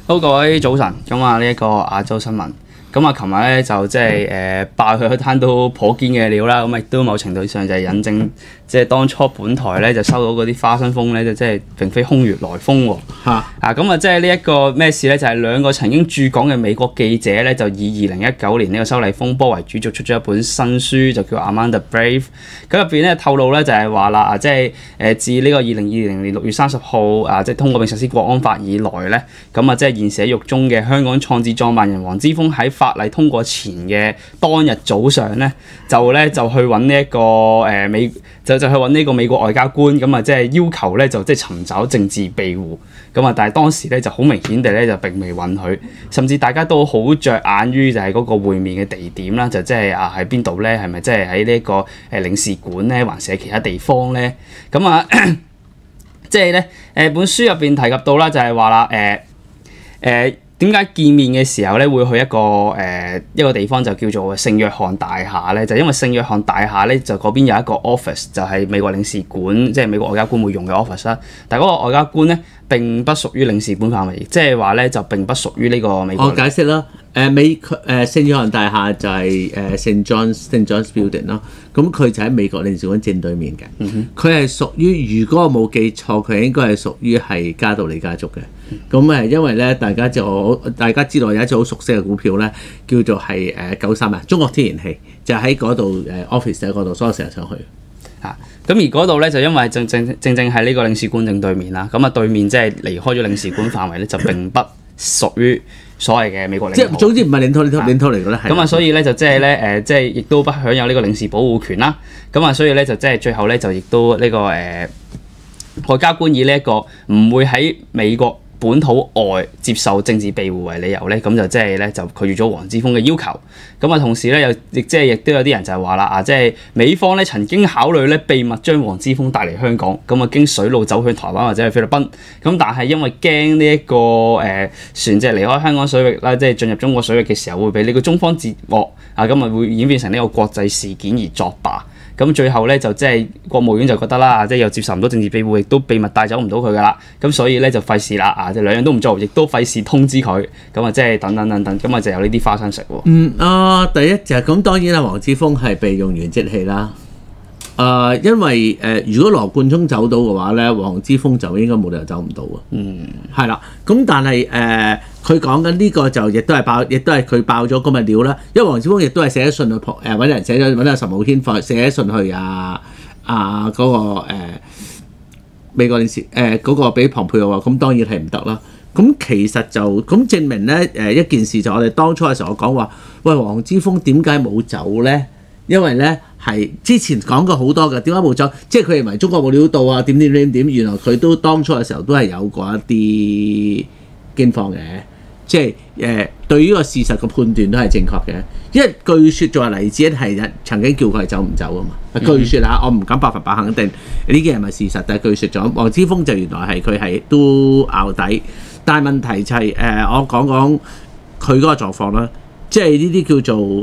好，各位早晨，咁啊呢一個亞洲新聞，咁啊琴日咧就即係爆佢一攤都頗堅嘅料啦，咁亦都某程度上就係引證，即係當初本台咧就收到嗰啲花生風咧，就即係並非空穴來風喎。咁啊即係呢一個咩事咧？就係兩個曾經駐港嘅美國記者咧，就以2019年呢個修例風波為主軸，出咗一本新書，就叫《Amanda Brave》。咁入邊咧透露咧就係話啦，即係自呢個2020年6月30號即係通過並實施國安法以來咧，咁啊即係現時喺獄中嘅香港創智創辦人黃之鋒喺法例通過前嘅當日早上咧，就去揾呢一個就去揾呢個美國外交官，咁啊即係要求咧就即係尋找政治庇護，咁啊但係當時咧就好明顯地咧就並未允許，甚至大家都好着眼於就係嗰個會面嘅地點啦，就即係喺邊度咧？係咪即係喺呢一個領事館咧，還是喺其他地方咧？咁啊即係咧本書入邊提及到啦，就係話啦點解見面嘅時候咧會去一個地方就叫做聖約翰大廈咧？就因為聖約翰大廈咧就嗰邊有一個 office， 就係美國領事館，即係美國外交官會用嘅 office 啦。但係嗰個外交官咧並不屬於領事館範圍，即係話咧就並不屬於呢個美國。我解釋啦，聖約翰大廈就係St. John's Building 咯。咁佢就喺美國領事館正對面嘅。佢係屬於，如果我冇記錯，佢應該係屬於係加道理家族嘅。咁因為咧，大家知道有一隻好熟悉嘅股票咧，叫做係93中國天然氣，就喺嗰度office 喺嗰度，所以我成日上去。 咁而嗰度咧就因為正係呢個領事館正對面啦，咁啊對面即係離開咗領事館範圍咧，就並不屬於所謂嘅美國領土。即係總之唔係領土嚟嘅咧。咁啊，所以咧就即係咧即係亦都不享有呢個領事保護權啦。咁啊，所以咧就即係最後咧就亦都呢個外交官以呢一個唔會喺美國本土外接受政治庇護為理由咧，咁就即係咧就拒絕咗黃之鋒嘅要求。咁啊，同時咧亦都有啲人就係話啦，即係美方咧曾經考慮咧秘密將黃之鋒帶嚟香港，咁啊經水路走向台灣或者係菲律賓。咁但係因為驚呢一個船隻離開香港水域啦，即係進入中國水域嘅時候會俾呢個中方截獲咁啊會演變成呢個國際事件而作罷。咁最後咧就即係國務院就覺得啦，即係又接受唔到政治庇護，亦都秘密帶走唔到佢噶啦，咁所以咧就費事啦，即係兩樣都唔做，亦都費事通知佢，咁啊即係等，咁啊就有呢啲花生食喎。 第一就係咁，當然啦，黃之鋒係被用完即棄啦。因為如果羅冠聰走到嘅話咧，黃之鋒就應該冇理由走唔到啊。係啦，咁但係佢講緊呢個就亦都係佢爆咗咁嘅料啦。因為黃之鋒亦都係寫咗信去揾人揾阿岑浩軒寫信去嗰個美國領事嗰個俾龐佩奧話，咁當然係唔得啦。咁其實就咁證明咧一件事，就我哋當初嘅時候我講話，喂，黃之鋒點解冇走咧？因為咧係之前講過好多嘅，點解冇走？即係佢認為中國冇料到啊，點，原來佢都當初嘅時候都係有過一啲驚慌嘅，即係對於個事實嘅判斷都係正確嘅。因為據説就係黎智英係曾經叫佢係走唔走啊嘛。據説我唔敢100%肯定呢件係咪事實，但係據説咗黃之鋒就原來係佢係都拗底，但係問題就係我講佢嗰個狀況啦，即係呢啲叫做。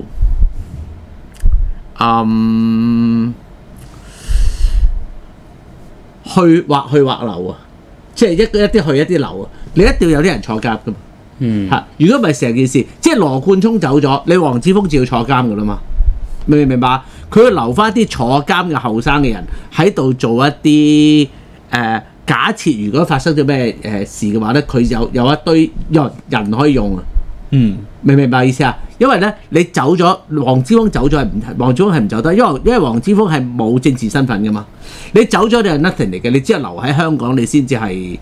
去或留啊，即係一啲去一啲留啊，你一定要有啲人坐監噶嘛。如果唔係成件事，即係羅冠聰走咗，你黃之鋒就要坐監噶啦嘛。明唔明白？佢要留翻啲坐監嘅後生嘅人喺度做一啲假設，如果發生咗咩事嘅話咧，佢有一堆人可以用啊。明唔明白意思啊？因為咧，你走咗，黃之鋒走咗黃之鋒係唔走得，因為黃之鋒係冇政治身份噶嘛。你走咗你係 nothing 嚟嘅，你只係留喺香港，你先至係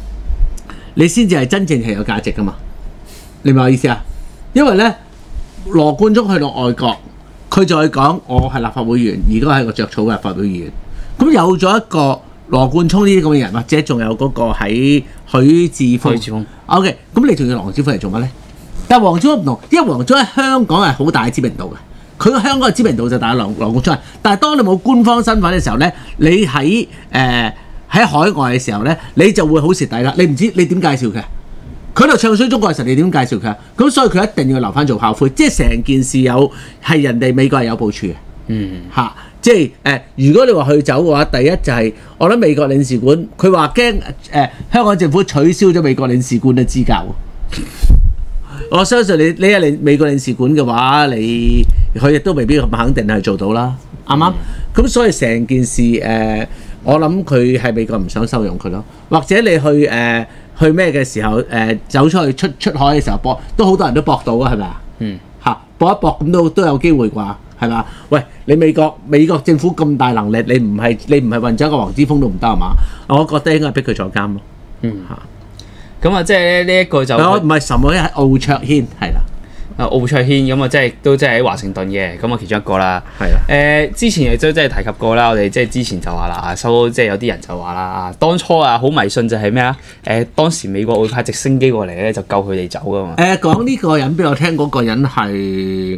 真正係有價值噶嘛。你明唔明我意思啊？因為咧，羅冠聰去到外國，佢就係講我係立法會議員，而家係個著草嘅立法會議員。咁有咗一個羅冠聰呢啲咁嘅人，或者仲有嗰個喺許智峯。OK， 咁你仲要黃之鋒嚟做乜咧？但係黃之鋒唔同，因為黃之鋒喺香港係好大嘅知名度嘅，佢香港嘅知名度就大過羅冠聰。但係當你冇官方身份嘅時候咧，你喺海外嘅時候咧，你就會好蝕底啦。你唔知你點介紹佢？佢喺度唱衰中國嘅時候，你點介紹佢？咁所以佢一定要留翻做炮灰，即係成件事係人哋美國係有部署嘅。即係如果你話佢走嘅話，第一就係我諗美國領事館，佢話驚香港政府取消咗美國領事館嘅資格。 我相信你係美國領事館嘅話，佢亦都未必咁肯定係做到啦，啱唔啱？咁所以成件事我諗佢係美國唔想收容佢咯，或者你去咩嘅時候走出去出海嘅時候搏，都好多人都搏到啊，係咪啊？搏一搏咁都有機會啩，係嘛？喂，你美國政府咁大能力，你唔係運咗一個黃之鋒都唔得係嘛？我覺得應該逼佢坐監咯。 咁啊，即係呢一個就唔係什麼係奧卓軒係啦。 奧卓軒咁啊，即係都即係喺華盛頓嘅，咁啊其中一個啦。 係啊。 之前亦都即係提及過啦，我哋即係之前就話啦，即係有啲人就話啦，當初啊好迷信就係咩啊？當時美國會派直升機過嚟咧，就救佢哋走噶嘛。講呢個人俾我聽，嗰個人係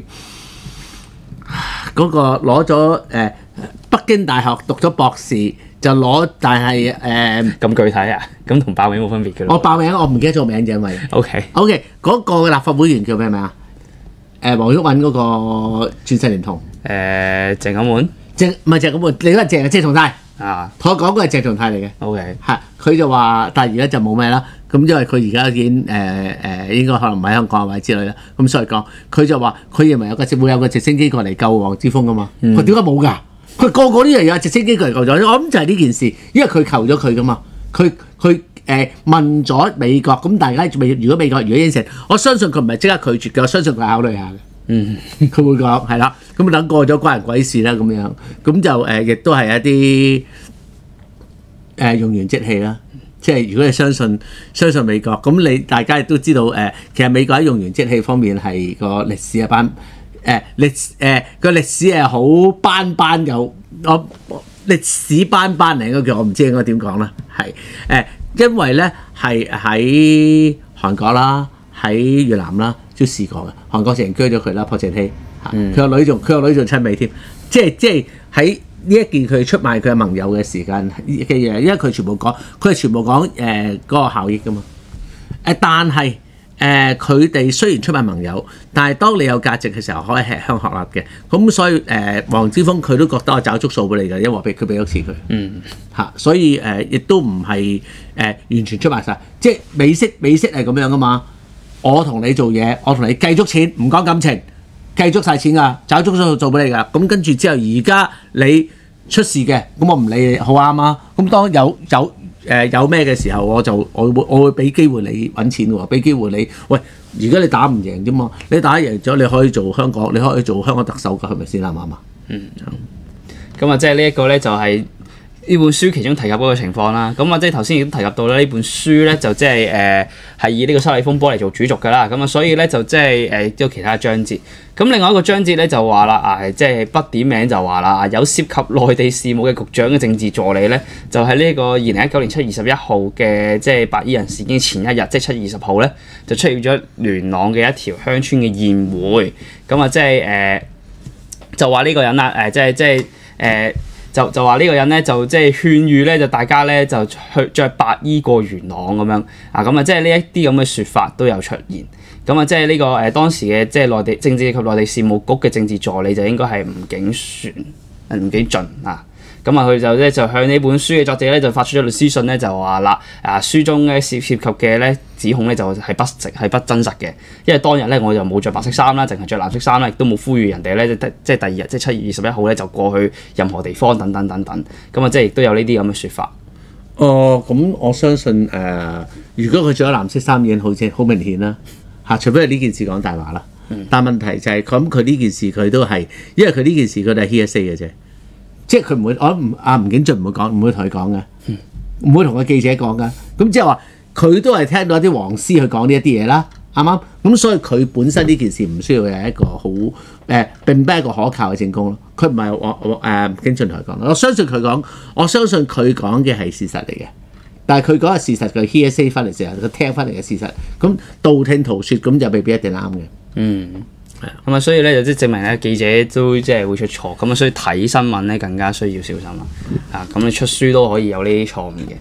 嗰個攞咗北京大學讀咗博士，就攞，但係咁具體啊？ 咁同爆名冇分別嘅咯。 我爆名我唔記得咗名啫，因為 OK 嗰個立法會議員叫咩名啊？黃毓民嗰個鑽石聯同鄭錦滿， 唔係鄭錦滿，你嗰個鄭松泰啊， 同我講嗰個係鄭松泰嚟嘅。 OK 係佢就話，但係而家就冇咩啦。咁因為佢而家已經應該可能唔喺香港或者之類啦。咁所以講，佢就話佢認為會有個直升機過嚟救黃之鋒噶嘛。佢點解冇㗎？佢個都係有直升機過嚟救咗。我諗就係呢件事，因為佢求咗佢㗎嘛。佢問咗美國，咁大家如果美國應承，我相信佢唔係即刻拒絕嘅，我相信佢考慮下嘅。佢會講係啦，咁等過咗關人鬼事啦，咁樣咁就亦都係一啲用完即棄啦。即係如果你相信美國，咁大家亦都知道其實美國喺用完即棄方面係個歷史一班個歷史係好斑有歷史斑嚟嗰句，我唔知應該點講啦。係因為咧係喺韓國啦，喺越南啦都試過嘅。韓國成居咗佢啦，朴正熙佢個女仲親美添。即係喺呢一件佢出賣佢嘅盟友嘅時間嘅嘢，因為佢係全部講嗰個效益噶嘛。但係佢哋雖然出賣盟友，但係當你有價值嘅時候，可以吃香喝辣嘅。咁所以黃之鋒佢都覺得我找足數俾你㗎，因為佢俾咗錢佢。所以亦都唔係完全出賣晒。即係美式係咁樣噶嘛。我同你做嘢，我同你計足錢，唔講感情，計足晒錢㗎，找足數做俾你㗎。咁跟住之後，而家你出事嘅，咁我唔理你，好啱啊。咁當有咩嘅時候，我會俾機會你揾錢喎，俾機會你。喂，而家你打唔贏啫嘛，你打贏咗你可以做香港特首㗎，係咪先啱唔啱啊？ 咁啊，即係呢一個咧就係呢本書其中提及嗰個情況啦。咁啊，即係頭先亦都提及到咧，呢本書咧就即係係以呢個修例風波嚟做主軸㗎啦。咁啊，所以咧就即係都有其他章節。咁另外一個章節咧就話啦，即係不點名就話啦，有涉及內地事務嘅局長嘅政治助理咧，就喺呢個2019年7月21號嘅即係白衣人事件前一日，即係7月20號咧，就出現咗元朗嘅一條鄉村嘅宴會。咁啊，即係就話呢個人啦，就話呢個人咧就即係勸喻咧，就大家咧就去着白衣過元朗咁樣啊，咁啊，即係呢一啲咁嘅説法都有出現。咁啊，即係呢個當時嘅即係內地政治及內地事務局嘅政治助理就應該係吳景俊啊。咁啊，佢就向呢本書嘅作者咧就發出咗律師信咧，就話啦書中咧涉及嘅咧指控咧就係不真實嘅，因為當日咧我就冇着白色衫啦，淨係着藍色衫啦，亦都冇呼籲人哋咧即係第二日即係7月21號咧就過去任何地方等等。咁啊，即係亦都有呢啲咁嘅説法。 咁我相信如果佢着咗藍色衫已經好明顯啦。除非係呢件事講大話啦。但問題就係佢呢件事佢都係，因為佢呢件事佢都係 hearsay 嘅啫。即係佢唔會，吳景俊唔會同佢講嘅，唔會同個記者講嘅。咁即係話佢都係聽到一啲黃絲去講呢一啲嘢啦，啱唔啱？咁所以佢本身呢件事唔需要係一個好並唔係一個可靠嘅證供咯。佢唔係吳景俊同佢講，我相信佢講嘅係事實嚟嘅。但係佢講嘅事實，佢 hearsay 翻嚟時候，佢聽翻嚟嘅事實，咁道聽途說咁就未必一定啱嘅。 咁啊，所以咧就即係證明咧記者都即係會出錯，咁啊，所以睇新聞咧更加需要小心啦。咁你出書都可以有呢啲錯誤嘅。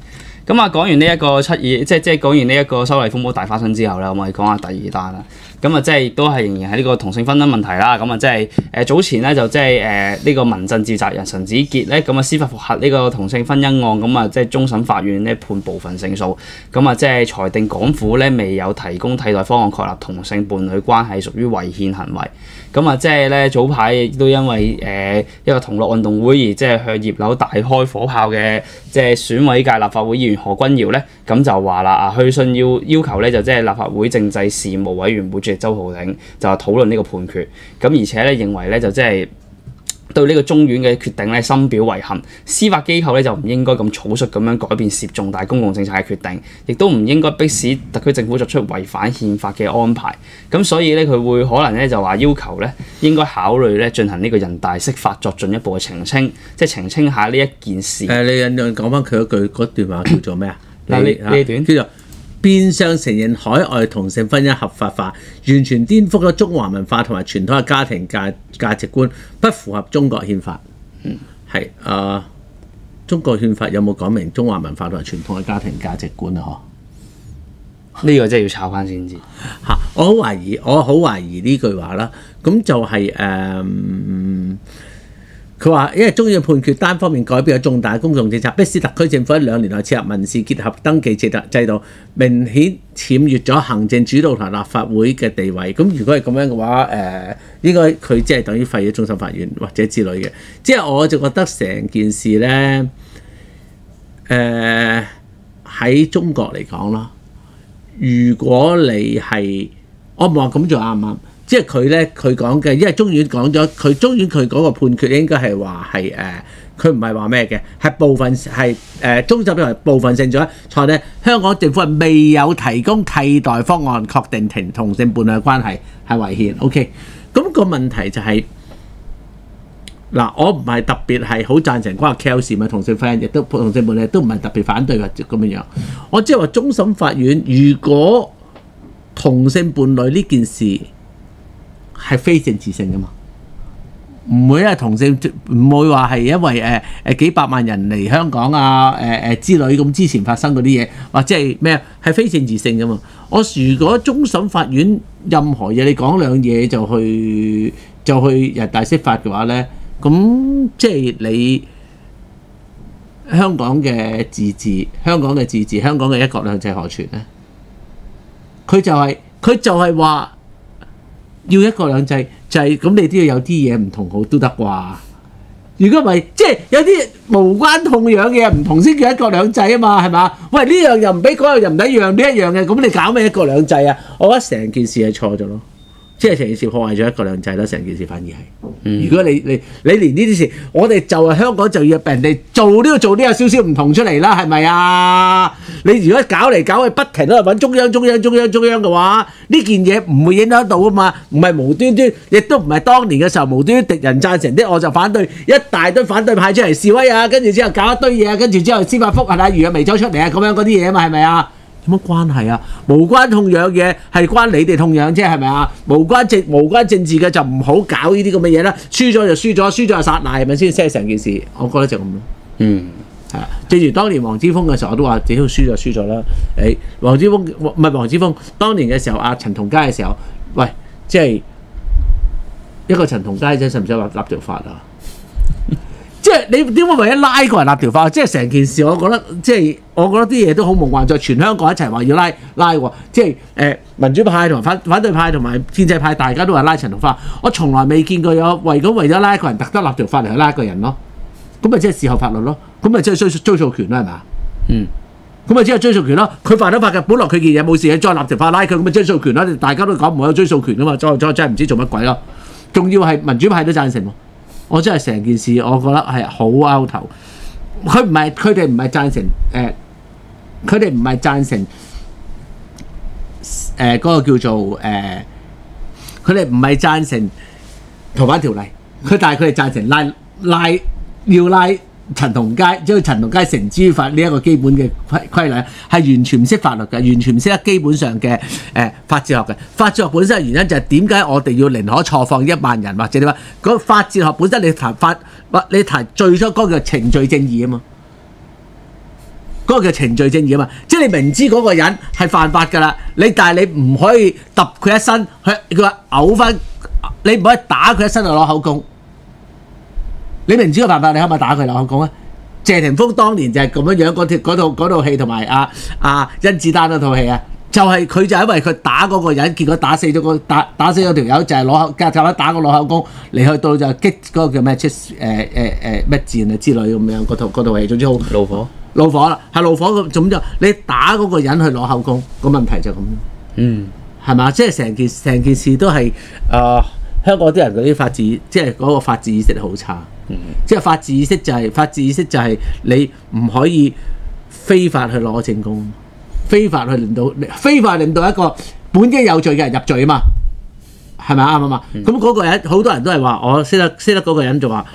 咁啊，講完呢一個即係講完呢一個修例風波大發生之後咧，我哋講下第二單啦。咁啊，即係亦都係仍然係呢個同性婚姻問題啦。咁啊，即係早前咧就即係呢個民陣召集人陳子傑咧，咁啊司法覆核呢個同性婚姻案，咁啊即係終審法院咧判部分勝訴，咁啊即係裁定港府咧未有提供替代方案確立同性伴侶關係屬於違憲行為。咁啊，即係咧早排亦都因為一個同樂運動會而即係向葉劉大開火炮嘅即係選委界立法會議員何君堯咧，咁就話啦去信要求咧就即係立法會政制事務委員會主席周浩鼎就話討論呢個判決，咁而且咧認為咧就即係對呢個中院嘅決定咧深表遺憾，司法機構咧就唔應該咁草率咁樣改變涉重大公共政策嘅決定，亦都唔應該迫使特區政府作出違反憲法嘅安排。咁所以咧佢會可能咧就話要求咧應該考慮咧進行呢個人大釋法作進一步嘅澄清，即係澄清下呢一件事。 你引講翻佢嗰段話叫做咩啊？ 呢段叫做變相承認海外同性婚姻合法化，完全顛覆咗中華文化同埋傳統嘅家庭價值觀，不符合中國憲法。係中國憲法有冇講明中華文化同埋傳統嘅家庭價值觀啊？ 呢個真係要抄翻先知。 我好懷疑呢句話啦。咁就係佢話，因為中院判決單方面改變咗重大公共政策，迫使特區政府喺2年內設立民事結合登記制度，明顯僭越咗行政主導同立法會嘅地位。咁如果係咁樣嘅話，應該佢即係等於廢咗終審法院或者之類嘅。即係我就覺得成件事咧，喺中國嚟講啦，如果你係我唔話咁做啱唔啱？即係佢講嘅，因為中院講咗，中院佢嗰個判決應該係話係佢唔係話咩嘅，係部分係終審係部分性咗，錯咧。香港政府係未有提供替代方案確定同性伴侶嘅關係係違憲。OK， 咁個問題就係嗱，我唔係特別係好贊成關 Kelsey 咪同性婚姻，亦都同性伴侶都唔係特別反對或者咁樣樣。我即係話終審法院如果同性伴侶呢件事係非政治性㗎嘛，唔會因為同性，唔會話係因為幾百萬人嚟香港之類咁之前發生嗰啲嘢，或者係咩係非政治性㗎嘛。我如果終審法院任何嘢你講兩嘢就去人大釋法嘅話咧，咁即係你香港嘅自治、香港嘅一國兩制何存咧？佢就係話。要一國兩制就係咁，你都要有啲嘢唔同好都得啩。如果唔係，即係有啲無關痛癢嘅嘢唔同先叫一國兩制啊嘛，係嘛？喂，呢樣又唔俾，嗰樣又唔一樣，呢一樣嘅，咁你搞咩一國兩制啊？我覺得成件事係錯咗咯，即係成件事破壞咗一國兩制啦。成件事反而係，如果你連呢啲事，我哋就係香港就要人哋做都要做啲有少少唔同出嚟啦，係咪啊？你如果搞嚟搞去不停喺度揾中央嘅話，呢件嘢唔會影響到啊嘛，唔係無端端，亦都唔係當年嘅時候無端端敵人贊成啲我就反對，一大堆反對派出嚟示威啊，跟住之後搞一堆嘢啊，跟住之後司法覆核啊，如果未走出嚟啊，咁樣嗰啲嘢啊嘛，係咪啊？有乜關係啊？無關痛癢嘢係關你哋痛癢啫，係咪啊？無關政治嘅就唔好搞呢啲咁嘅嘢啦。輸咗就輸咗就殺賴，係咪先？即係成件事，我覺得就咁咯。係啊，正如當年黃之鋒嘅時候，我都話只要輸就輸咗啦。黃之鋒唔係黃之鋒，當年嘅時候陳同佳嘅時候，喂，即係一個陳同佳啫，使唔使話立條法啊？即係你點解為咗拉個人立條法？即係成件事，我覺得啲嘢都好夢幻，在全香港一齊話要拉喎。即係民主派同埋反對派同埋建制派，大家都話拉陳同佳。我從來未見過有為咗拉一個人特登立條法嚟去拉一個人咯。咁咪即係事後法律咯。咁咪即係追訴權啦，係嘛？咁咪即係追訴權咯。佢犯咗法嘅，本來佢件嘢冇事嘅，再立條法拉佢，咁咪追訴權啦。大家都講唔會有追訴權噶嘛，再真係唔知做乜鬼咯。仲要係民主派都贊成喎。我真係成件事，我覺得係好拗頭。佢哋唔係贊成佢哋唔係贊成嗰個叫做佢哋唔係贊成逃犯條例。但係佢哋贊成要拉陳同佳，將陳同佳繩之於法呢一個基本嘅規例，係完全唔識法律嘅，完全唔識得基本上嘅法哲學嘅。法哲學本身嘅原因就係點解我哋要寧可錯放1萬人，或者點啊？嗰法哲學本身你提最初嗰個程序正義啊嘛。 嗰個叫程序正義啊嘛，即係你明知嗰個人係犯法㗎啦，但係你唔可以揼佢一身，佢話嘔翻，你唔可以打佢一身就攞口供。你明知個犯法，你可唔可以打佢攞口供啊？謝霆鋒當年就係咁樣樣嗰套戲同埋甄子丹嗰套戲啊，就係佢就因為佢打嗰個人，結果打死咗打死咗條友，就係打個攞口供嚟去到就擊嗰個叫咩咩戰啊之類咁樣嗰套戲，總之好怒火啦，係怒火咁，總之你打嗰個人去攞口供，個問題就咁。係嘛？即係成件事都係香港啲人嗰啲法治，即係嗰個法治意識好差。即係法治意識就係你唔可以非法去攞證供，非法令到一個本應有罪嘅人入罪啊嘛，係咪啱啊嘛？咁嗰個人好多人都係話，我識得嗰個人就話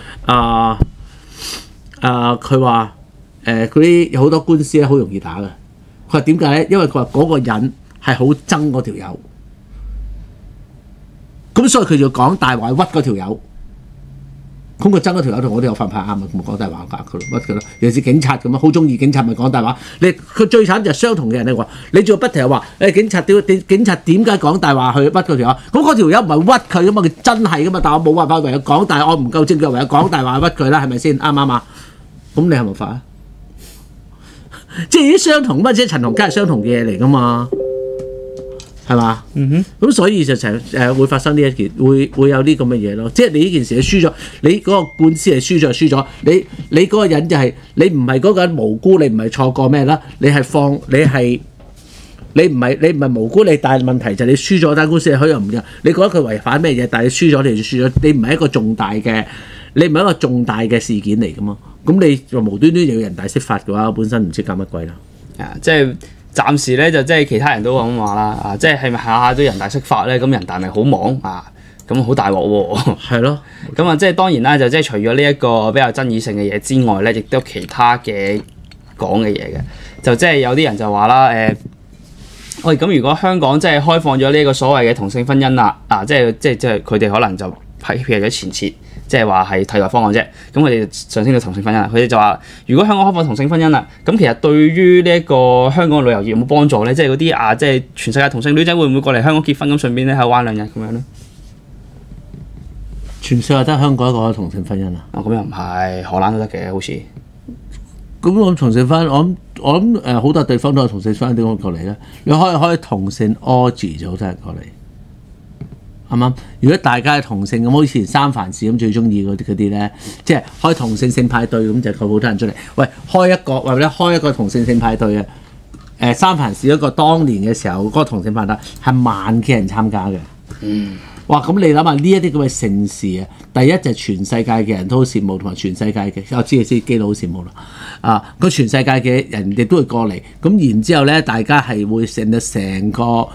佢話嗰啲有好多官司咧好容易打嘅。佢話點解咧？因為佢話嗰個人係好憎嗰條友，咁所以佢就講大話屈嗰條友。咁佢憎嗰條友同我哋有份牌啱啊，咁講大話㗎佢屈佢咯。尤其是警察咁啊，好中意警察咪講大話。佢最慘就係相同嘅人你話，你仲不停係話警察點解講大話去屈嗰條友？咁嗰條友唔係屈佢㗎嘛，佢真係㗎嘛。但我冇辦法唯有講大話，我唔夠證據唯有講大話屈佢啦，係咪先啱唔啱啊？咁你係咪法啊？即係啲相同乜啫？陳同佳係相同嘅嘢嚟㗎嘛。係嘛？咁所以就會發生呢一件，會有啲咁嘅嘢咯。即係你呢件事你輸咗，你嗰個官司係輸咗就輸咗。你嗰個人就係、你唔係嗰個人無辜，你唔係錯過咩啦？你唔係無辜，但係問題就係你輸咗單官司，你可以唔嘅。你覺得佢違反咩嘢？但係你輸咗你就輸咗，你唔係一個重大嘅事件嚟噶嘛？咁你就無端端要人大釋法嘅話，本身唔知搞乜鬼啦。 即係。暫時咧就即係其他人都咁話啦，即係咪下下都人大釋法咧？咁人大咪好忙啊，咁好大鑊喎。係咯，咁即係當然啦，就即係除咗呢一個比較爭議性嘅嘢之外咧，亦都有其他嘅講嘅嘢嘅。就即係有啲人就話啦，喂，咁如果香港即係開放咗呢一個所謂嘅同性婚姻啦，即係佢哋可能就批評咗前設。即係話係替代方案啫，咁佢哋上升到同性婚姻啦。佢哋就話：如果香港開放同性婚姻啦，咁其實對於呢一個香港嘅旅遊業有冇幫助咧？即係嗰啲即係全世界同性女仔會唔會過嚟香港結婚咁，順便咧喺度玩2日咁樣咧？全世界得香港一個同性婚姻啊？咁又唔係，荷蘭都得嘅，好似。咁我同性婚，我諗好多地方都有同性婚姻，點解過嚟咧？你開同性 orgy 就好多人過嚟。啱啱？如果大家係同性咁，好似以前三藩市咁最中意嗰啲咧，即係開同性性派對咁，就夠好多人出嚟。喂，開一個同性性派對啊！三藩市一個當年嘅時候，嗰個同性派對係萬幾人參加嘅。哇！咁你諗下呢一啲咁嘅盛事啊，第一就係全世界嘅人都好羨慕，同埋全世界嘅我知基佬好羨慕啦。個全世界嘅人亦都會過嚟，咁然之後咧，大家係會成個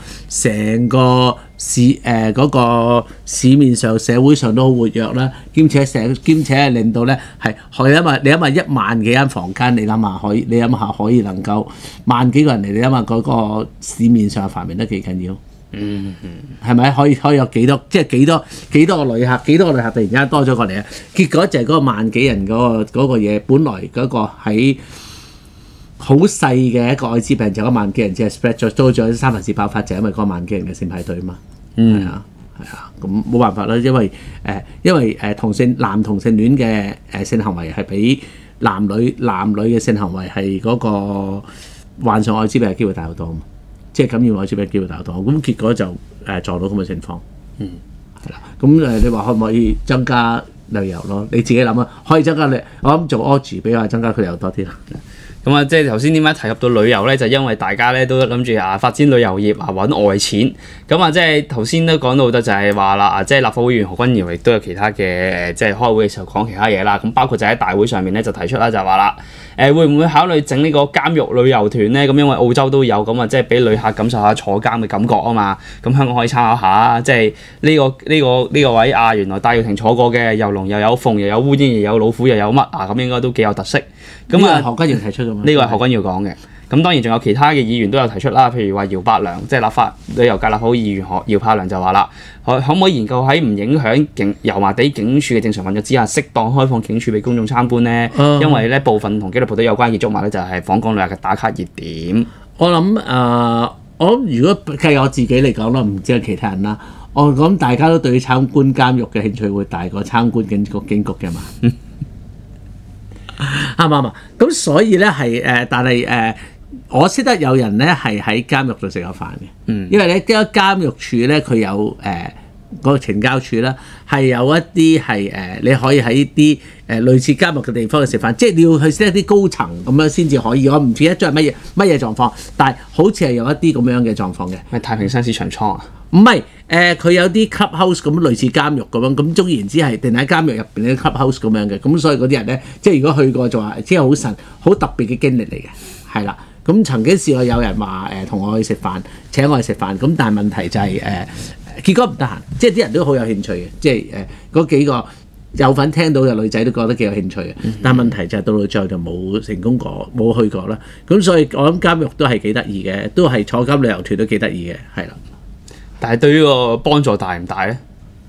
嗰個市面上社會上都好活躍啦，兼且係令到咧係你諗下1萬幾間房間，你諗下可以能夠1萬幾個人嚟，你諗下嗰個市面上嘅繁榮得幾緊要？係咪可以有幾多個旅客突然間多咗過嚟啊？結果就係嗰個1萬幾人嗰個嘢，本來嗰個喺好細嘅一個愛滋病，就1萬幾人只係 spread 咗，多咗三藩市爆發，就係因為嗰1萬幾人嘅性派對啊嘛。係啊，咁冇辦法啦，因為男同性戀嘅性行為係比男女嘅性行為係嗰個患上愛滋病嘅機會大好多啊嘛。即係感染愛滋病機會大好多，咁結果就撞到咁嘅情況。係啦。咁你話可唔可以增加旅遊咯？你自己諗啊，可以增加我諗做 orgy 比較增加佢旅遊多啲啦。咁即係頭先點解提及到旅遊咧？就因為大家咧都諗住發展旅遊業揾外錢。即係頭先都講到好多，就係話啦即係立法會議員何君堯亦都有其他嘅即係開會嘅時候講其他嘢啦。咁包括就喺大會上面咧就提出啦，就話啦會唔會考慮整呢個監獄旅遊團咧？咁因為澳洲都有咁即係俾旅客感受下坐監嘅感覺啊嘛。咁香港可以參考下，即係呢個位原來戴耀廷坐過嘅，又龍又有鳳又有烏蠅又有老虎又有乜咁應該都幾有特色。咁何君堯提出咗嘛？呢個係何君堯講嘅。 咁當然仲有其他嘅議員都有提出啦，譬如話姚柏良，即係立法旅遊界立法會議員姚柏良就話啦，可唔可以研究喺唔影響油麻地警署嘅正常運作之下，適當開放警署俾公眾參觀呢？因為咧部分同紀律部隊有關嘅建築物咧，就係訪港旅遊嘅打卡熱點。 我諗我如果計我自己嚟講啦，唔知係其他人啦，我諗大家都對參觀監獄嘅興趣會大過參觀警局嘅嘛，啱唔啱啊？咁所以咧係但係我識得有人咧係喺監獄度食過飯嘅，因為咧啲監獄處咧佢有嗰個懲教處啦，係有一啲係你可以喺啲類似監獄嘅地方去食飯，即係你要去識一啲高層咁樣先至可以。我唔記得咗係乜嘢狀況，但係好似係有一啲咁樣嘅狀況嘅。 係太平山市場倉啊？ 唔係佢有啲 clubhouse 咁類似監獄咁樣，咁總言之係定喺監獄入邊啲 clubhouse 咁樣嘅。咁所以嗰啲人咧，即係如果去過就話，即係好特別嘅經歷嚟嘅，係啦。咁曾經試過有人話同我去食飯，請我去食飯，咁但係問題就係結果唔得閒，即係啲人都好有興趣嘅，即係嗰幾個有份聽到嘅女仔都覺得幾有興趣嘅，但係問題就係到最後就冇成功過，冇去過啦。咁所以我諗監獄都係幾得意嘅，都係坐監旅遊團都幾得意嘅，係啦。但係對於個幫助大唔大咧？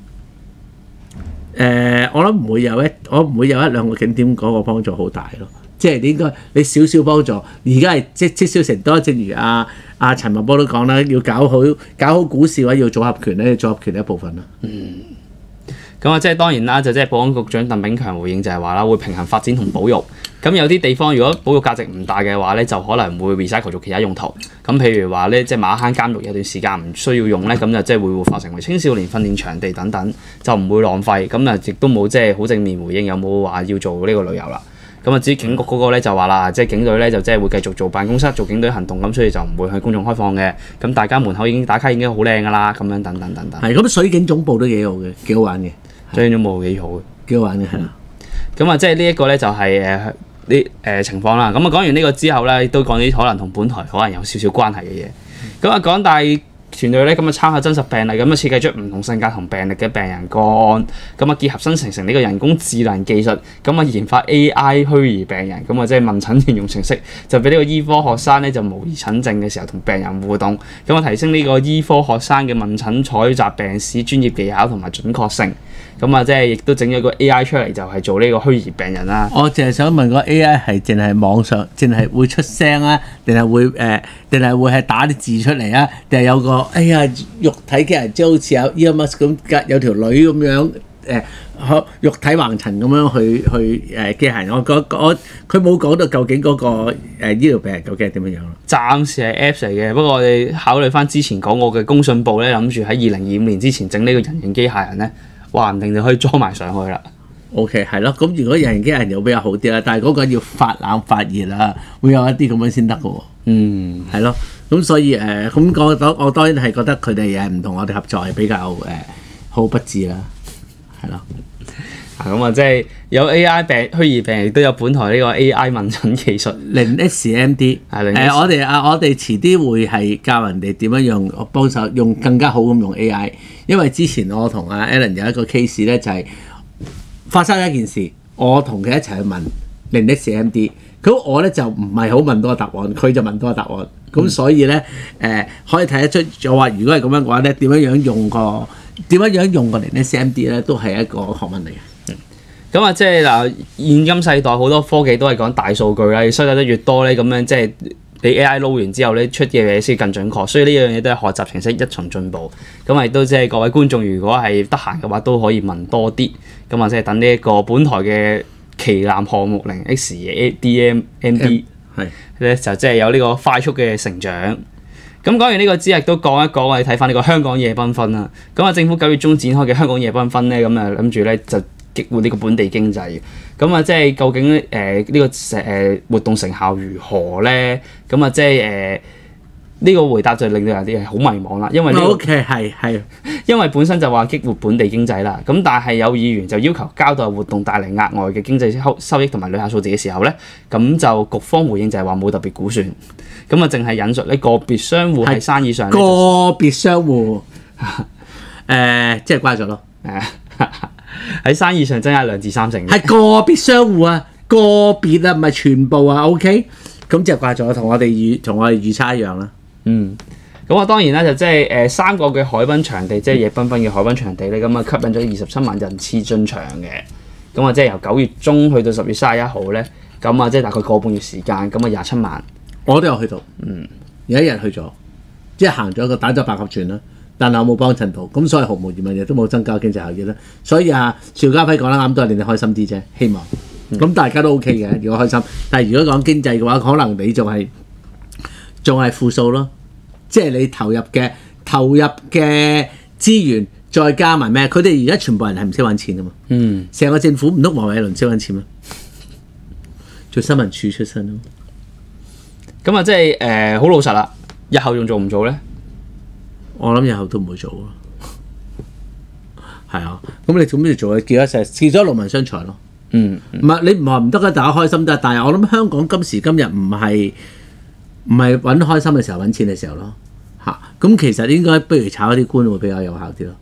我諗唔會有一兩個景點嗰個幫助好大咯。即係你應該你少少幫助，而家係積少成多。正如阿陳茂波都講啦，要搞好股市嘅話，要組合拳咧，組合拳一部分啦。 咁啊，即係當然啦，就即係保安局長鄧炳強回應就係話啦，會平衡發展同保育。咁有啲地方如果保育價值唔大嘅話咧，就可能會 recycle 做其他用途。咁譬如話咧，即係馬坑監獄有段時間唔需要用咧，咁就即係會活化成為青少年訓練場地等等，就唔會浪費。咁啊，亦都冇即係好正面回應，有冇話要做呢個旅遊啦？咁啊，至於警局嗰個咧就話啦，即係警隊咧就即係會繼續做辦公室、做警隊行動，咁所以就唔會向公眾開放嘅。咁大家門口已經打卡已經好靚㗎啦，咁樣等等等等。 係咁，水警總部都幾好嘅，幾好玩嘅。 水警總部幾好嘅， 幾好玩嘅係啦。 咁啊，即係呢一個咧就係啲情況啦。咁啊，講完呢個之後咧，都講啲可能同本台可能有少少關係嘅嘢。咁啊，港大團隊咧咁啊參考真實病例，咁啊設計出唔同性格同病歷嘅病人個案，咁啊結合生成呢個人工智能技術，咁啊研發 AI 虛擬病人，咁啊即係問診應用程式，就俾呢個醫科學生咧就模擬診症嘅時候同病人互動，咁啊提升呢個醫科學生嘅問診採集病史專業技巧同埋準確性。咁啊，即係亦都整咗個 AI 出嚟，就係做呢個虛擬病人啦。 我淨係想問個 AI 係淨係網上，淨係會出聲啊，定係會係打啲字出嚟啊？定係有個肉體嘅人，即係好似有 Elon Musk 咁，有條女咁樣肉體橫陳咁樣去機械人。佢冇講到究竟嗰個醫療病人究竟係點樣樣咯。 暫時係 Apps 嚟嘅，不過我哋考慮翻之前講過嘅工信部咧，諗住喺2025年之前整呢個人形機械人咧。話唔定就可以裝埋上去啦。 OK， 係咯。咁如果人形機械人又比較好啲啦，但係嗰個要發冷發熱啊，會有一啲咁樣先得嘅喎。係咯。咁所以我當然係覺得佢哋唔同我哋合作係比較好不智啦。係咯。 咁啊，即係有 AI 虛擬病，亦都有本台呢個 AI 問診技術。 0XMD。我哋遲啲會係教人哋點樣用幫手用更加好咁用 AI。因為之前我同阿 Alan 有一個 case 咧，就係發生一件事，我同佢一齊去問 0XMD，咁我咧就唔係好問到個答案，佢就問到個答案，咁所以咧可以睇得出，我話如果係咁樣嘅話咧，點樣用個 0XMD 咧，都係一個學問嚟嘅。 咁啊，即係嗱，現今世代好多科技都係講大數據啦，你收集得越多咧，咁樣即係。俾 AI 撈完之後咧，出嘅嘢先更準確，所以呢樣嘢都係學習程式一重進步。咁亦都即係各位觀眾，如果係得閒嘅話，都可以問多啲。咁啊，即係等呢一個本台嘅旗艦項目 0XDMD 咧，就即係有呢個快速嘅成長。咁講完呢個之後，都講一講我哋睇翻呢個香港夜繽紛啦。咁啊，政府9月中展開嘅香港夜繽紛咧，咁啊諗住咧就激活呢個本地經濟。咁啊，即係究竟呢個活動成效如何咧？咁啊，即係呢個回答就令到人哋係好迷茫啦，因為因為本身就話激活本地經濟啦。咁但係有議員就要求交代活動帶嚟額外嘅經濟收益同埋旅客數字嘅時候咧，咁就局方回應就係話冇特別估算，咁啊淨係引述呢個別商戶喺生意上個別商戶即係關咗咯。 喺生意上增加2至3成， 係個別商戶啊，個別啊，唔係全部啊 ，OK。 咁就掛咗同我哋預測一樣啦。 咁啊，當然啦，就即係3個嘅海濱場地，即係夜繽紛嘅海濱場地咧，咁啊吸引咗27萬人次進場嘅。咁啊，即係由9月中去到10月31號咧，咁啊，即係大概個半月時間，咁啊27萬。 我都有去到，有一日去咗，即係行咗個打咗8合轉啦，但係我冇幫襯到，咁所以毫無疑問亦都冇增加經濟效益啦。所以邵家輝講得啱，都係令你開心啲啫，希望。咁大家都 OK 嘅，如果開心。但係如果講經濟嘅話，可能你仲係負數咯，即係你投入嘅資源再加埋咩？佢哋而家全部人係唔識揾錢㗎嘛。成個政府唔通黃偉綸識揾錢咩？做新聞處出身咯。 咁啊，即係好老實啦。日後仲做唔做咧？ 我諗日後都唔會做咯。係啊，咁你做咩做啊？叫咗勞民傷財咯。唔係你唔話唔得嘅，大家開心得。但係我諗香港今時今日唔係揾開心嘅時候揾錢嘅時候咯。咁其實應該不如炒一啲官會比較有效啲咯。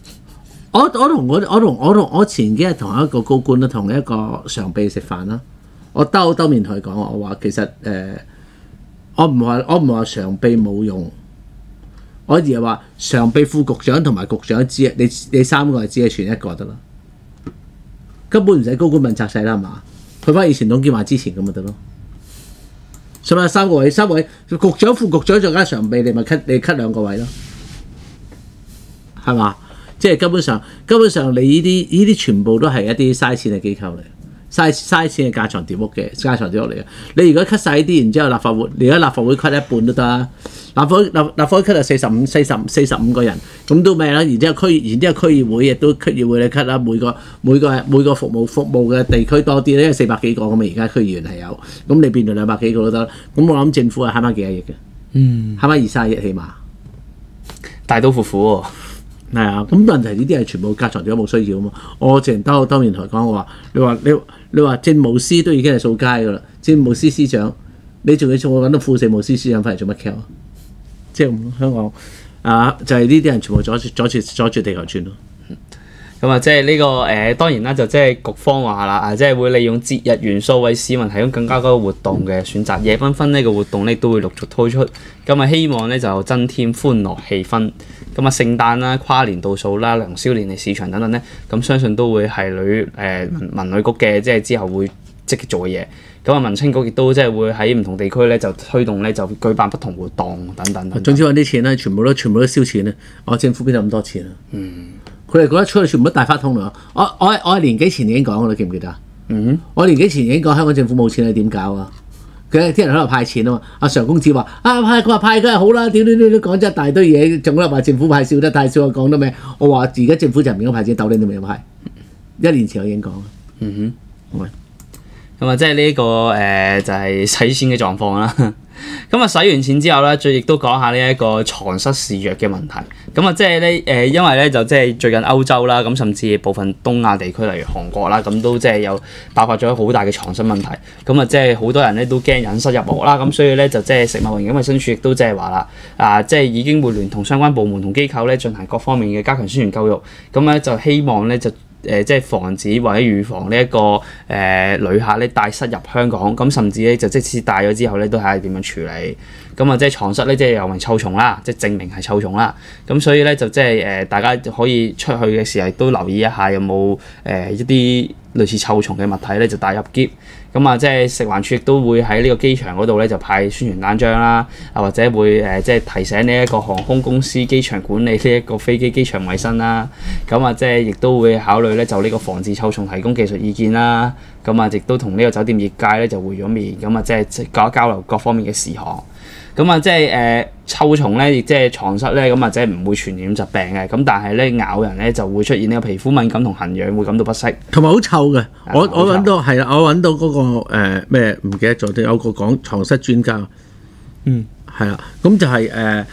我前幾日同一個高官啦，同一個常秘食飯啦，我兜面同佢講，我話其實我唔係話常秘冇用，我而係話常秘副局長同埋局長知，你3個係知係選一個得啦，根本唔使高官問責制啦，係嘛？去翻以前董建華之前咁咪得咯。所以3個位局長、副局長再加常秘，你 cut 2個位咯，係嘛？即係根本上你呢啲全部都係一啲嘥錢嘅機構嚟。嘥錢嘅架床疊屋嚟嘅。你如果 cut 晒呢啲，然之後立法會，你而家立法會 cut 一半都得啊。立法會 cut 係45個人，咁都咩啦？然之後區議會亦都區議會你 cut 啦，每個服務嘅地區多啲咧，因為400幾個咁啊，而家區議員係有，咁你變到200幾個都得。咁我諗政府係慳翻幾多億嘅，慳翻20-30億起碼。 大刀闊斧喎。 係啊，咁問題呢啲係全部架床疊屋冇需要啊嘛。我之前當面同佢講，我話你話政務司都已經係掃街㗎啦，政務司司長你仲要揾到副政務司司長翻嚟做乜 Q 啊？即係香港就係呢啲人全部阻住地球轉咯。 咁啊，即係呢個當然啦，就即係局方話啦，即係會利用節日元素為市民提供更加多活動嘅選擇。夜繽紛呢個活動咧都會陸續推出，咁啊希望咧就增添歡樂氣氛。咁啊聖誕啦、跨年倒數啦、良宵年嘅市場等等咧，咁相信都會係文旅局嘅即係之後會積極做嘅嘢。咁啊民青局亦都即係會喺唔同地區咧就推動咧就舉辦不同活動等等。 總之揾啲錢咧，全部都燒錢咧。政府邊有咁多錢啊？佢哋覺得出去全部都大花筒嚟。我係年幾前已經講㗎啦，記唔記得？我年幾前已經講香港政府冇錢，你點搞啊？啲人喺度派錢啊嘛。阿常公子話佢話派梗係好啦，屌講咗一大堆嘢，仲喺度話政府派少得太少，講得咩？我話而家政府就唔應該派錢，斗你都未有派。1年前我已經講啦。 咁啊，即係呢個就係洗錢嘅狀況啦。咁啊，洗完錢之後咧，亦都講下呢一個床蝨肆虐嘅問題。咁啊，即係咧因為咧就即係最近歐洲啦，咁甚至部分東亞地區例如韓國啦，咁都即係有爆發咗好大嘅床蝨問題。咁啊，即係好多人咧都驚引蝨入屋啦。咁所以咧就即係食物環境衞生署亦都即係話啦，即係已經會聯同相關部門同機構咧進行各方面嘅加強宣傳教育。咁咧就希望咧就即係防止或者預防呢一個旅客咧帶蝨入香港，咁甚至咧就即使帶咗之後咧都睇下點樣處理。咁啊，即係床蝨咧，即係又名臭蟲啦，即係證明係臭蟲啦。咁所以咧就即係大家可以出去嘅時候都留意一下有冇一啲類似臭蟲嘅物體咧就帶入篋。咁啊，即係食環署亦都會喺呢個機場嗰度咧就派宣傳單張啦，或者會即係提醒呢一個航空公司機場管理呢一個飛機機場衞生啦。咁啊，即係亦都會考慮咧就呢個防治臭蟲提供技術意見啦。咁啊，亦都同呢個酒店業界咧就會咗面，咁啊即係交流各方面嘅事項。咁啊，即係臭蟲咧，亦即係床蝨咧，咁啊即係唔會傳染疾病嘅。咁但係咧咬人咧就會出現呢個皮膚敏感同痕癢，會感到不適， 同埋好臭嘅。我揾到係啦，我揾到嗰個咩唔記得咗，有個講床蝨專家。係啦，咁就係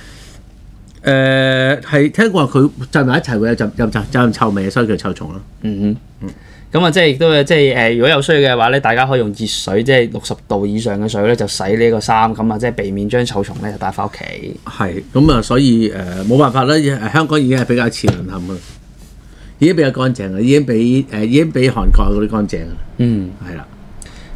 係聽過話佢浸埋一齊會有陣臭味，所以叫臭蟲咯。 咁啊，即係亦都即係如果有需要嘅話咧，大家可以用熱水，即係60度以上嘅水咧，就洗呢個衫，咁啊，即係避免將臭蟲咧就帶翻屋企。係， 咁啊，所以冇辦法啦，香港已經係比較前淪陷啦，已經比較乾淨啦，已經比韓國嗰啲乾淨啦。係啦。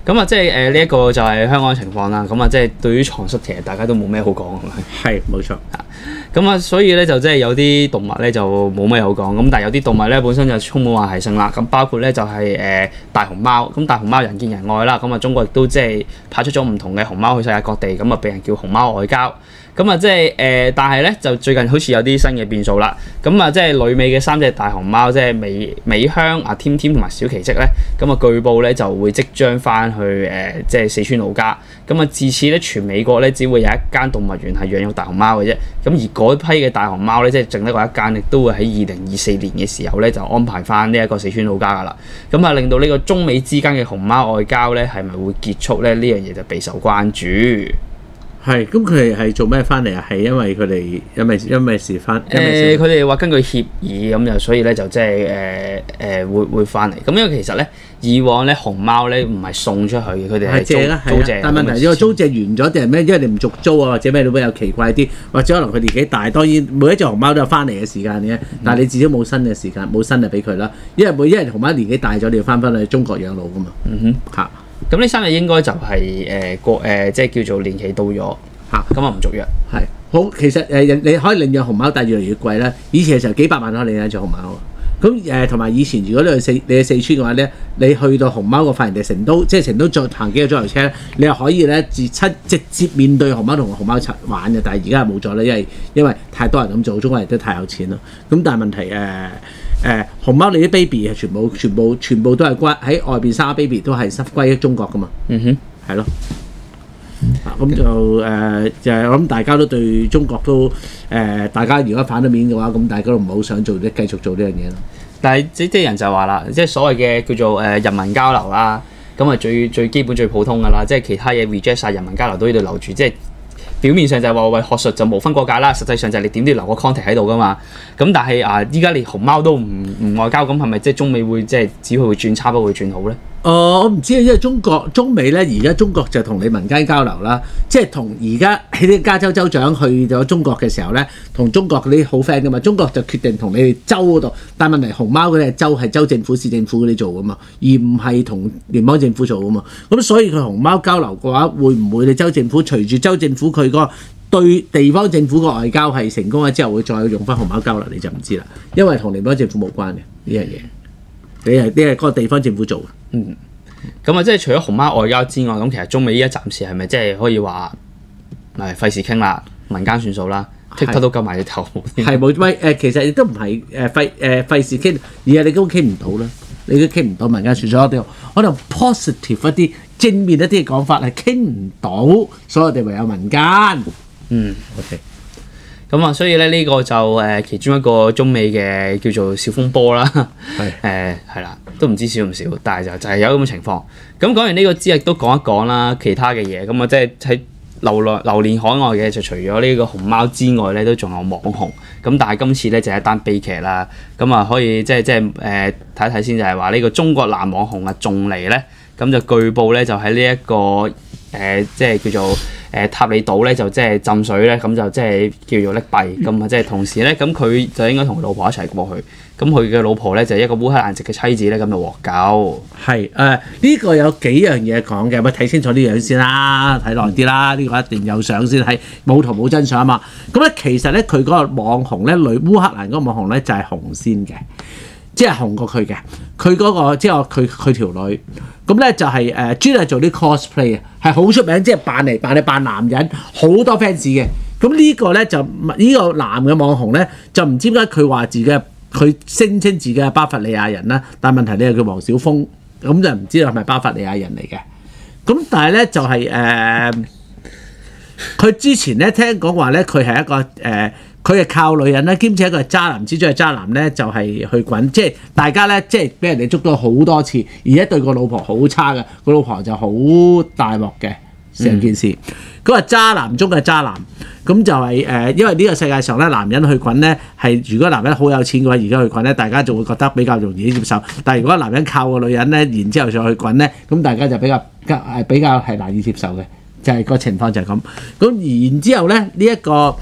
咁啊，即係呢一個就係香港嘅情況啦。咁啊，即係對於床蝨其實大家都冇咩好講，係咪？ 係冇錯。 咁啊，所以咧就即係有啲動物咧就冇咩好講。咁但係有啲動物咧本身就充滿話題性啦。咁包括咧就係大熊貓。咁大熊貓人見人愛啦。咁啊，中國亦都即係派出咗唔同嘅熊貓去世界各地。咁啊，俾人叫熊貓外交。咁啊，即係但係咧就最近好似有啲新嘅變數啦。咁啊，即係旅美嘅3隻大熊貓，即係美香、添添同埋小奇蹟咧。咁啊，據報咧就會即將翻去即係四川老家。咁啊，自此咧全美國咧只會有一間動物園係養育大熊貓嘅啫。咁而嗰批嘅大熊貓咧，即係剩得嗰一間，亦都會喺2024年嘅時候咧就安排翻呢一個四川老家噶啦。咁啊，令到呢個中美之間嘅熊貓外交咧係咪會結束咧？呢樣嘢就備受關注。 係，咁佢哋係做咩翻嚟啊？係因為佢哋因為事翻？ 佢哋話根據協議咁就，所以咧就即係會翻嚟。咁因為其實咧以往咧熊貓咧唔係送出去嘅，佢哋係租借。 但問題呢個租借完咗定係咩？因為你唔續租啊，或者咩都比較奇怪啲，或者可能佢年紀大。當然每一隻熊貓都有翻嚟嘅時間嘅，但係你至少冇新嘅時間，冇新嘅俾佢啦。因為熊貓年紀大咗，你要翻去中國養老噶嘛。嚇。咁呢3日應該就係即係叫做年期到咗嚇，咁啊唔續約。 係好，其實你可以領養熊貓，但係越嚟越貴啦。以前嘅時候幾百萬可以領養隻熊貓。咁同埋以前如果你去四川嘅話咧，你去到熊貓個發源地成都，即係成都再行幾個鐘頭車咧，你又可以咧直接面對熊貓同熊貓玩嘅。但係而家係冇咗啦，因為太多人咁做，中國人都太有錢啦。咁但係問題熊貓你啲 baby 係全部都係喺外邊生 baby 都係歸於中國噶嘛。係咯。咁就我諗大家都對中國都大家如果反咗面嘅話，咁大家都唔好想繼續做呢樣嘢咯。 但係啲人就話啦，即係所謂嘅叫做人民交流啦，咁啊最基本最普通噶啦，即係其他嘢 reject 晒，人民交流都呢度留住，即係表面上就係話為學術就無分國界啦，實際上就係你點都要留個 contact 喺度噶嘛。咁但係依家連熊貓都唔外交，咁係咪即係中美會即係只會轉差不會轉好咧？我唔知啊，因為中美咧，而家中國就同你民間交流啦，即係同而家喺啲加州州長去咗中國嘅時候咧，同中國嗰啲好 friend 噶嘛，中國就決定同你哋州嗰度，但係問題熊貓嗰啲係州政府、市政府嗰啲做噶嘛，而唔係同聯邦政府做噶嘛，咁所以佢熊貓交流嘅話，會唔會你州政府隨住州政府佢個對地方政府個外交係成功咗之後，會再用翻熊貓交流，你就唔知啦，因為同聯邦政府冇關嘅呢樣嘢。你係嗰個地方政府做嘅。 咁啊，即係除咗熊貓外交之外，咁其實中美依家暫時係咪即係可以話費事傾啦，民間算數啦 ，TikTok 都夠埋你頭。 係冇其實亦都唔係費事傾，而係你都傾唔到啦，你都傾唔到民間算數。我哋 positive 一啲正面一啲嘅講法係傾唔到，所以我哋唯有民間。OK。 咁啊，所以咧呢個就其中一個中美嘅叫做小風波啦，係啦，都唔知少唔少，但係就係有咁嘅情況。咁講完呢個之後，都講一講啦，其他嘅嘢。咁啊，即係喺流連海外嘅，就除咗呢個熊貓之外咧，都仲有網紅。咁但係今次咧就係一單悲劇啦。咁啊，可以即係睇一睇先，就係話呢個中國男網紅啊，仲尼咧，咁就據報咧就喺呢一個即係叫做塔里島咧就即係浸水咧，咁就即係叫做溺斃咁啊！即係同時咧，咁佢就應該同佢老婆一齊過去。咁佢嘅老婆咧就係一個烏克蘭籍嘅妻子咧，咁就獲救。係呢個有幾樣嘢講嘅，咪睇清楚呢樣先啦，睇耐啲啦。呢個一定有相先睇，冇圖冇真相啊嘛。咁咧其實咧佢嗰個網紅咧，烏克蘭嗰個網紅咧就係紅先嘅。即係紅過佢嘅，佢嗰個即係佢條女，咁咧就係專係做啲 cosplay 啊，係好出名，即係扮男人，好多 fans 嘅。咁呢個咧就呢個男嘅網紅咧，就唔知點解佢話自己佢聲稱自己係巴伐利亞人啦，但係問題你係叫黃小峰，咁就唔知道係咪巴伐利亞人嚟嘅。咁但係咧就係佢之前咧聽講話咧，佢係一個佢係靠女人咧，兼且一個係渣男之中嘅渣男咧，就係去滾，即係大家咧，即係俾人哋捉到好多次，而且對個老婆好差嘅，個老婆就好大鑊嘅成件事。佢話渣男中嘅渣男，咁就係因為呢個世界上咧，男人去滾咧係如果男人好有錢嘅話，而家去滾咧，大家就會覺得比較容易接受。但係如果男人靠個女人咧，然之後再去滾咧，咁大家就比較係難以接受嘅，就係個情況就係咁。咁然之後咧，呢一個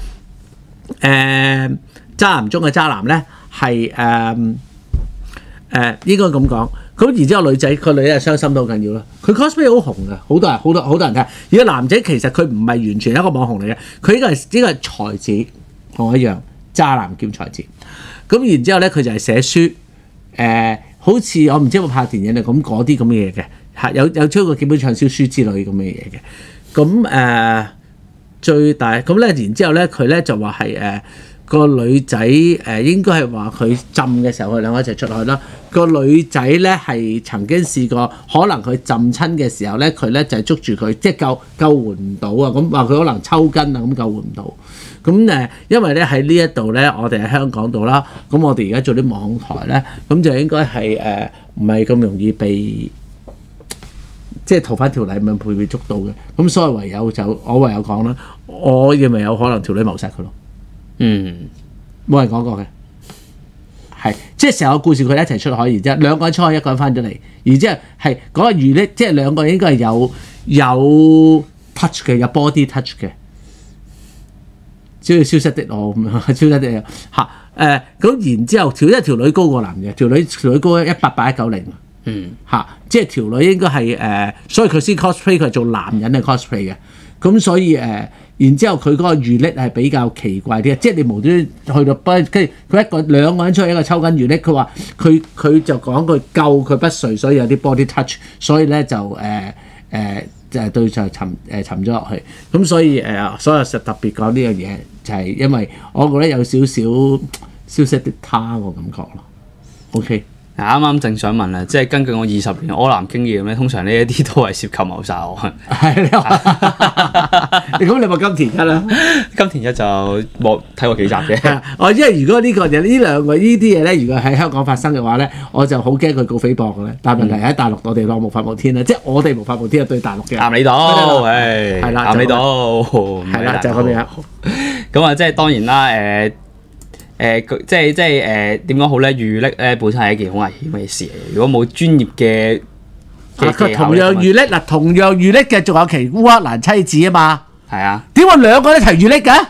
渣男中嘅渣男咧，係應該咁講， 咁然之後女仔個女仔傷心到好緊要啦。佢 cosplay 好紅嘅，好多人睇。而個男仔其實佢唔係完全一個網紅嚟嘅，佢呢個係才子，同我一樣渣男兼才子。咁然之後咧，佢就係寫書，好似我唔知有冇拍電影啊，咁嗰啲咁嘅嘢嘅，係有出過幾本暢銷書之類咁嘅嘢嘅。咁最大咁咧，然之後咧，佢咧就話係個女仔應該係話佢浸嘅時候，佢兩個一齊出去啦。個女仔咧係曾經試過，可能佢浸親嘅時候咧，佢咧就係捉住佢，即係救援唔到啊！咁話佢可能抽筋啊，咁救援唔到。咁因為咧喺呢一度咧，我哋喺香港度啦，咁我哋而家做啲網台咧，咁就應該係唔係咁容易被即係逃犯條例咪會被捉到嘅。咁所以唯有講啦，我認為有可能條女謀殺佢咯。冇人講過嘅，係即係成個故事佢哋一齊出海，然之後兩個人出海，一個人翻咗嚟，然之後係嗰個魚咧，即係兩個人應該係有 touch 嘅，有 body touch 嘅，只要消失的我咁樣，消失的嚇咁然之後條女高過男嘅，條女高188、190，即係條女應該係所以佢先 cosplay， 佢係做男人嘅 cosplay 嘅，咁所以然之後佢嗰個遇溺係比較奇怪啲，即係你無端端去到跟住佢兩個人出去，一個抽緊遇溺，佢話佢就講佢救佢不遂，所以有啲 body touch，所以咧就就係對就沉咗落去，咁所以所以實特別講呢樣嘢就係因為我覺得有少少消失的他個感覺咯。OK。 啱啱正想問啦，即係根據我20年柯南經驗咧，通常呢一啲都係涉及謀殺案。 係咁你話金田一啦？ 金田一就冇睇過幾集嘅。 因為如果呢啲嘢咧，如果喺香港發生嘅話咧，我就好驚佢告誹謗嘅咧。但係問題喺大陸，我哋當無法無天啦，即係我哋無法無天係對大陸嘅。 啱你到，係啦，啱你到， 係啦，就咁樣。 咁啊，即係當然啦，即係點講好咧？遇溺咧本身係一件好危險嘅事嚟。如果冇專業嘅同樣遇溺嗱，同樣遇溺嘅仲有其烏克蘭妻子啊嘛。 係啊。點解兩個一齊遇溺嘅？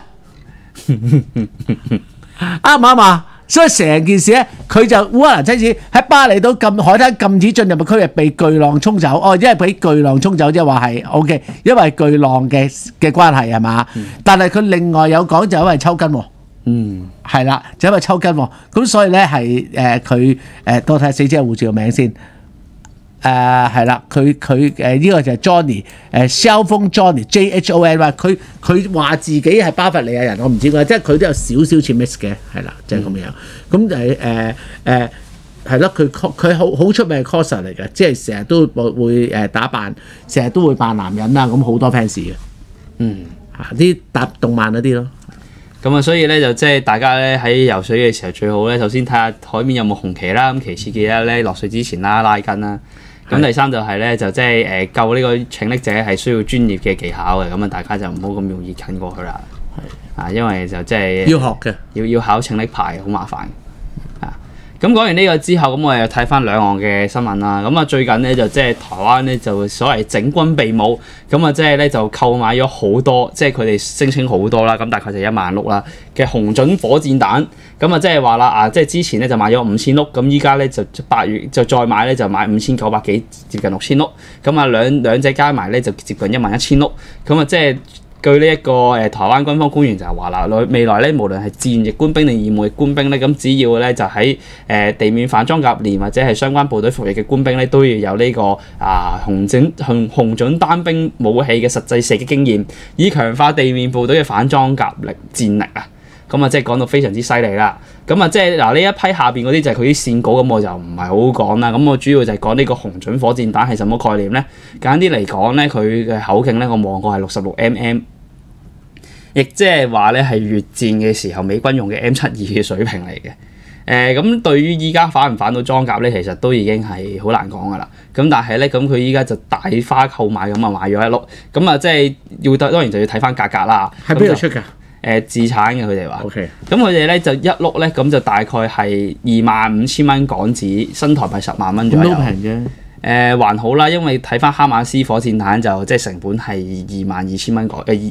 啱唔啱啊？所以成件事咧，佢就烏克蘭妻子喺巴厘島海灘禁止進入嘅區域被巨浪沖走。哦，因為俾巨浪沖走，即係話係 OK，因為巨浪嘅關係係嘛？但係佢另外有講就因為抽筋喎。係啦，就因為抽筋喎，咁所以咧係佢多睇下死者護照個名先。係啦，佢呢個就係 Johnny， 蕭峰 Johnny JHONY， 佢話自己係巴伐利亞人，我唔知佢，即係佢都有少少似 miss 嘅，係啦，就係咁樣。咁就係係咯，佢好出名嘅 coser 嚟嘅，即係成日都會打扮，成日都會扮男人啦，咁好多 fans 嘅。啲搭動漫嗰啲咯。 咁啊，所以咧就即係大家咧喺游水嘅時候最好咧，首先睇下海面有冇紅旗啦，咁其次記得咧落水之前拉筋啦。咁第三就係咧就即係救呢個拯溺者係需要專業嘅技巧嘅，咁啊大家就唔好咁容易近過去啦。因為就即係要學嘅， 要考拯溺牌，好麻煩。咁講完呢個之後，咁我哋又睇翻兩岸嘅新聞啦。咁啊最近咧就即係台灣咧就所謂整軍備武，咁啊即係咧就購買咗好多，即係佢哋聲稱好多啦，咁大概就1萬碌啦嘅紅準火箭彈。咁啊即係話啦即係之前咧就買咗5000碌，咁依家咧就8月就再買咧就買5900幾，接近6000碌。咁啊兩者加埋咧就接近11000碌。咁啊即係。據呢一個台灣軍方官員就係話啦，未來咧無論係志願役官兵定義務役官兵咧，咁只要咧就喺地面反裝甲連或者係相關部隊服役嘅官兵咧，都要有呢個紅準單兵武器嘅實際射擊經驗，以強化地面部隊嘅反裝甲戰力啊！咁啊，即係講到非常之犀利啦。咁啊，即係呢一批下邊嗰啲就係佢啲線稿，咁我就唔係好講啦。咁我主要就係講呢個紅準火箭彈係什麼概念咧？簡單啲嚟講咧，佢嘅口徑咧，我望過係66mm。亦即係話咧，係越戰嘅時候美軍用嘅 M72嘅水平嚟嘅。咁對於依家反唔反到裝甲咧，其實都已經係好難講噶啦。咁但係咧，咁佢依家就大花購買咁啊買咗一碌。咁啊，即係當然就要睇翻價格啦。 喺邊度出㗎？ 自產嘅佢哋話。 OK。 咁佢哋咧就一碌咧，咁就大概係25000蚊港紙，新台幣10萬蚊左右。 都平啫。 還好啦，因為睇翻哈馬斯火箭彈就即係成本係22000蚊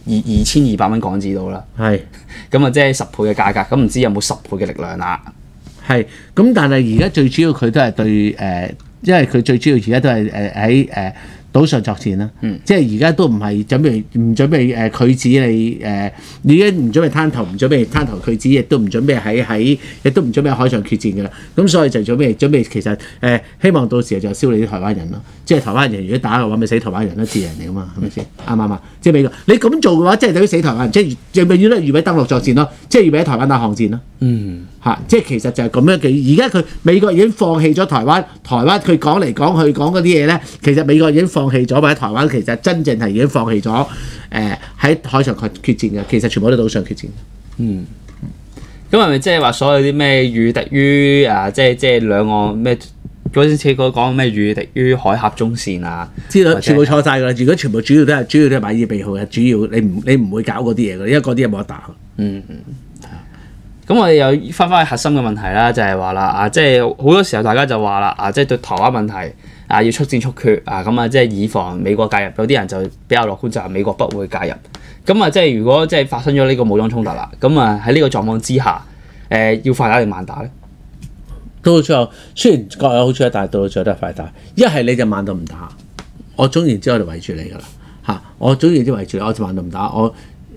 2200蚊港紙到啦。係。咁啊，即係10倍嘅價格，咁唔知有冇10倍嘅力量啦？ 係。咁但係而家最主要佢都係對因為佢最主要而家都係喺島上作戰啦，即係而家都唔準備拒止你已經唔準備灘頭，唔準備灘頭拒止，亦都唔準備亦都唔準備喺海上決戰㗎啦。咁所以就準備其實希望到時就燒你啲台灣人咯。即係台灣人如果打嘅話，咪死台灣人都自人嚟㗎嘛，係咪先？啱唔啱啊？即係美國你咁做嘅話，即係等於死台灣人，即係永遠都預備登陸作戰咯，即係預備喺台灣打巷戰咯。即係其實就係咁樣嘅。而家美國已經放棄咗台灣佢講嚟講去講嗰啲嘢咧，其實美國已經放棄咗，或者台灣其實真正係已經放棄咗喺海上決戰嘅，其實全部都島上決戰。 咁係咪即係話所有啲咩禦敵於即係兩岸咩嗰陣時講咩禦敵於海峽中線啊？ 知道全部錯晒㗎啦！如果全部主要都係買以備號嘅，主要你唔會搞嗰啲嘢㗎，因為嗰啲嘢冇得打。 咁我哋又翻返去核心嘅問題啦，就係話啦即係好多時候大家就話啦即係對台灣問題要速戰速決咁即係以防美國介入。有啲人就比較樂觀，就係美國不會介入。咁即係如果即係發生咗呢個武裝衝突啦，咁喺呢個狀況之下，要快打定慢打咧？ 到最後雖然各有好處，但係到最後都係快打。一係你就慢到唔打，我總言之我就圍住你㗎啦我總言之圍住你，我就慢到唔打，我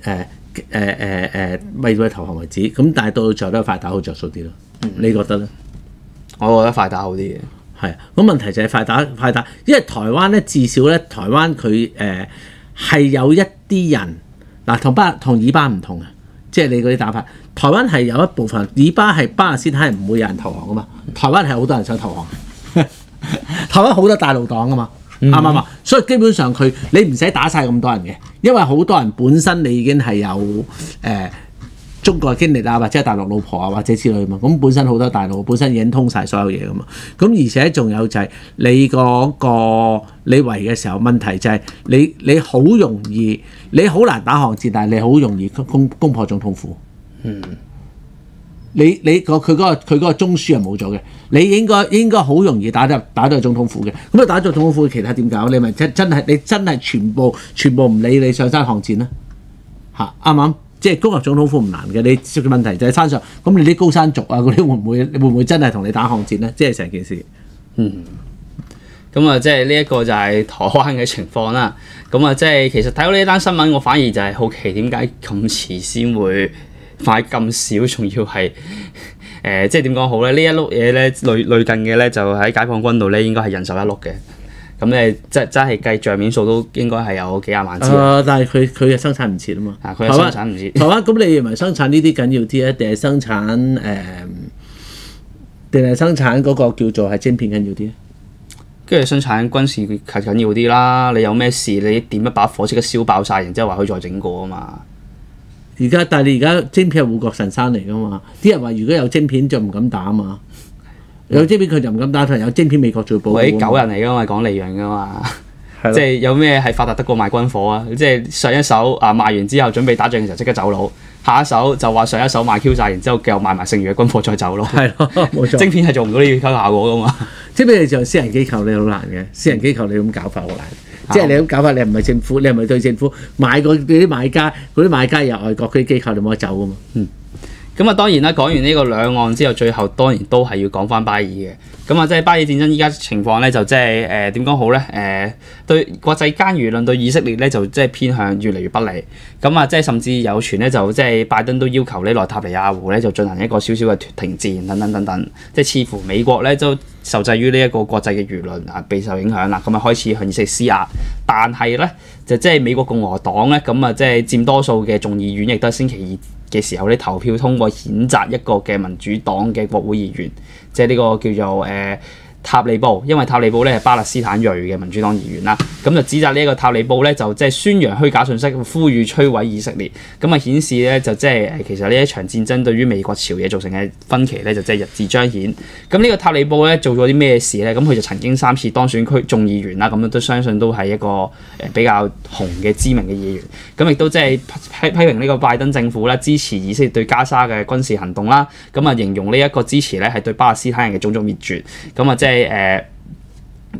為到你投降為止。咁但係到最後都係快打好着數啲咯。你覺得咧？ 我覺得快打好啲嘅。 係咁問題就係快打，因為台灣咧至少咧台灣佢係有一啲人同以巴唔同嘅，即係你嗰啲打法。台灣係有一部分，以巴係巴勒斯坦係唔會有人投降噶嘛，台灣係好多人想投降。台灣好多大陸黨噶嘛，啱唔啱？所以基本上你唔使打晒咁多人嘅，因為好多人本身你已經係有中國嘅經歷或者係大陸老婆或者之類嘛，咁本身好多大陸本身已經通晒所有嘢噶嘛，咁而且仲有就係你嗰個你圍嘅時候，問題就係你好容易，你好難打巷戰，但係你好容易攻破總統府。佢嗰個中樞係冇咗嘅，你應該好容易打到總統府嘅。咁啊打到總統府，其他點搞？你咪真係全部唔理你上山巷戰啦啱唔啱？即係攻入總統府唔難嘅，你問題就係山上，咁你啲高山族嗰啲會唔會真係同你打巷戰咧？即係成件事。 咁即係呢一個就係台灣嘅情況啦。咁即係其實睇到呢單新聞，我反而就係好奇點解咁遲先會快咁少，仲要係即係點講好咧？呢一碌嘢咧，類近嘅咧，就喺解放軍度咧，應該係人手一碌嘅。咁真係計帳面數都應該係有幾廿萬支。 但係佢嘅生產唔切啊嘛。 佢嘅生產唔切。 台灣咁，你認為生產呢啲緊要啲啊，定係生產嗰個叫做係晶片緊要啲咧？ 跟住生產軍事係緊要啲啦。你有咩事，你點一把火即刻燒爆晒，然之後話可以再整過啊嘛。 但係你而家晶片係護國神山嚟㗎嘛？啲人話如果有晶片就唔敢打啊嘛。有晶片佢就唔敢打，同有晶片美國做保護。嗰啲狗人嚟㗎嘛，講利潤㗎嘛。即係有咩係發達得過賣軍火啊？即係上一手賣完之後準備打仗嘅時候即刻走佬，下一手就話上一手賣 Q 晒，然之後又賣埋剩餘嘅軍火再走佬。係咯，冇錯。晶片係做唔到呢個效果㗎嘛。晶片你做私人機構你好難嘅，私人機構你咁搞法好難。即係你咁搞法，你唔係政府，你係咪對政府買嗰啲買家由外國嗰啲機構，你冇得走㗎嘛？ 咁當然啦，講完呢個兩岸之後，最後當然都係要講翻巴以嘅。即係巴以戰爭依家情況咧，就即係點講好咧？對國際間輿論對以色列咧，就即係偏向越嚟越不利。即係甚至有傳咧，就即係拜登都要求呢內塔尼亞胡咧，就進行一個少少嘅停戰等等等等。即係似乎美國咧都受制於呢一個國際嘅輿論備受影響啦。開始向以色列施壓，但係咧就即係美國共和黨咧，即係佔多數嘅眾議院，亦都係星期二嘅時候咧投票通過譴責一個嘅民主黨嘅國會議員，即係呢個叫做塔利布，因為塔利布咧係巴勒斯坦裔嘅民主黨議員啦，咁就指責呢一個塔利布咧就即係宣揚虛假信息，呼籲摧毀以色列，顯示咧就即係其實呢一場戰爭對於美國朝野造成嘅分歧咧就即係日漸彰顯。咁呢個塔利布咧做咗啲咩事咧？咁佢就曾經3次當選區眾議員啦，咁樣都相信都係一個比較紅嘅知名嘅議員。咁亦都即係批評呢個拜登政府啦，支持以色列對加沙嘅軍事行動啦。形容呢一個支持咧係對巴勒斯坦人嘅種族滅絕。即係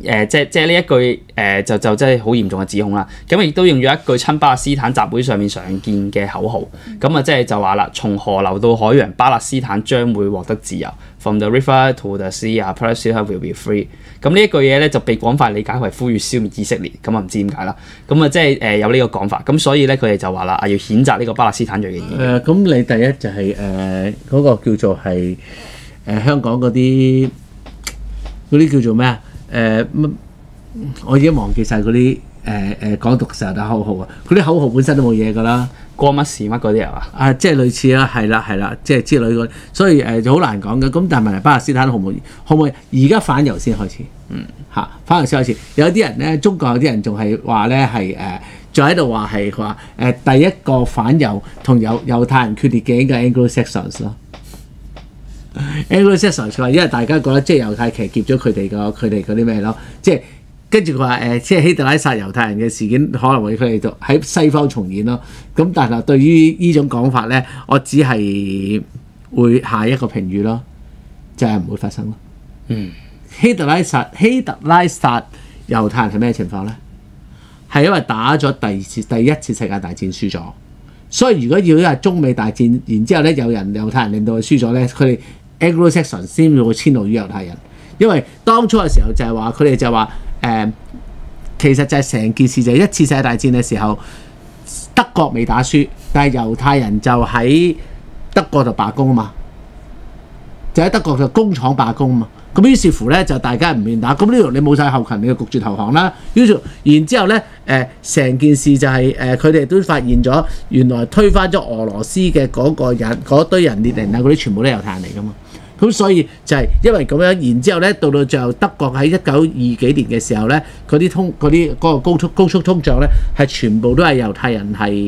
即係呢一句就真係好嚴重嘅指控啦。咁亦都用咗一句親巴勒斯坦集會上面常見嘅口號，咁啊即係就話啦，從河流到海洋，巴勒斯坦將會獲得自由。From the river to the sea, Palestine will be free。咁呢一句嘢咧就被廣泛理解為呼籲消滅以色列，咁啊唔知點解啦。咁啊即係有呢個講法，咁所以咧佢哋就話啦，要譴責呢個巴勒斯坦裔嘅嘢。 咁你第一就係嗰個叫做係香港嗰啲叫做咩啊？我已經忘記晒嗰啲港獨時候嘅口號啊！嗰啲口號本身都冇嘢㗎啦， 過乜事乜嗰啲係嘛？ 即係類似啦，係啦，即係之類嗰，所以就好難講嘅。咁但係問題巴勒斯坦可唔可以而家反猶先開始？反猶先開始。有啲人咧，中國有啲人仲係話咧係仲喺度話係話第一個反猶同猶太人決裂嘅應該係 Anglo-Saxons 咯。Anglo-Saxons 佢話因為大家覺得即係猶太騎劫咗佢哋嗰啲咩咯，即係。跟住佢話即係希特拉殺猶太人嘅事件可能會佢哋喺西方重演咯。咁但係對於呢種講法咧，我只係會下一個評語咯，就係唔會發生咯。希特拉殺猶太人係咩情況咧？係因為打咗第一次世界大戰輸咗，所以如果要係中美大戰，然之後咧有人猶太人令到佢輸咗咧，佢哋 Anglo-Saxon 先會遷怒於猶太人，因為當初嘅時候就係話佢哋就話。其實就係成件事就係一次世界大戰嘅時候，德國未打輸，但係猶太人就喺德國度罷工啊嘛，就喺德國度工廠罷工啊嘛。咁於是乎咧就大家唔願打，咁呢度你冇晒後勤，你就焗住投降啦。然之後咧成件事就係佢哋都發現咗，原來推翻咗俄羅斯嘅嗰堆人列寧啊嗰啲全部都係猶太人嚟噶嘛。咁所以就係因為咁樣，然之後咧到最後德國喺1920幾年嘅時候咧，嗰個高速通脹咧係全部都係猶太人係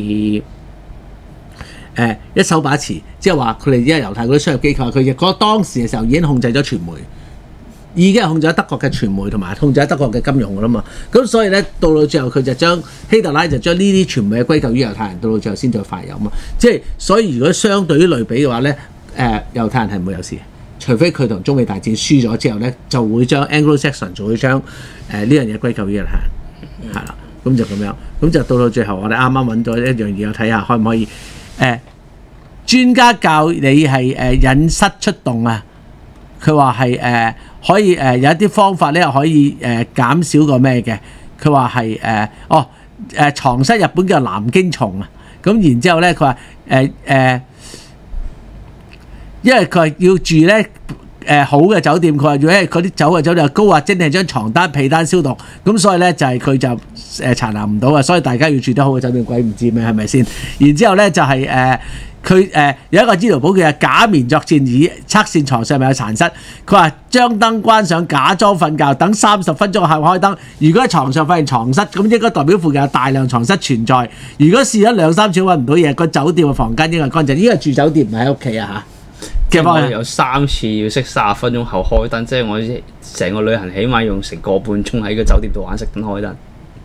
一手把持，即係話佢哋因為猶太嗰啲商業機構，佢嗰當時嘅時候已經控制咗傳媒，已經係控制咗德國嘅傳媒同埋控制咗德國嘅金融㗎啦嘛。咁所以咧到最後佢就將希特拉就將呢啲傳媒歸咎於猶太人，到最後先再發油嘛。即係所以如果相對於類比嘅話咧，猶太人係唔會有事。除非佢同中美大戰輸咗之後咧，就會將 Anglo-Saxon 就會將呢樣嘢歸咎於猶太人，係啦，咁就咁樣，咁就到最後，我哋啱啱揾咗一樣嘢，我睇下可唔可以專家教你係引失出動啊，佢話係可以有一啲方法咧，可以減少個咩嘅，佢話係藏失日本叫南京蟲啊，咁然之後咧，佢話因為佢係要住咧好嘅酒店，佢話如果嗰啲酒店高壓真係將床單被單消毒，咁所以咧就係佢就殘留唔到啊，所以大家要住得好嘅酒店，鬼唔知咩係咪先？然之後咧就係佢有一個醫療保健係假面作戰，以測試床上係咪有殘室。佢話將燈關上，假裝瞓覺，等30分鐘後開燈。如果喺床上發現床蝨，咁應該代表附近有大量床蝨存在。如果試咗2-3次揾唔到嘢，個酒店嘅房間應該乾淨。呢個住酒店唔係喺屋企啊嚇。 即係有3次要熄30分鐘後開燈，即係我成個旅行起碼用成個半鐘喺個酒店度玩熄燈開燈。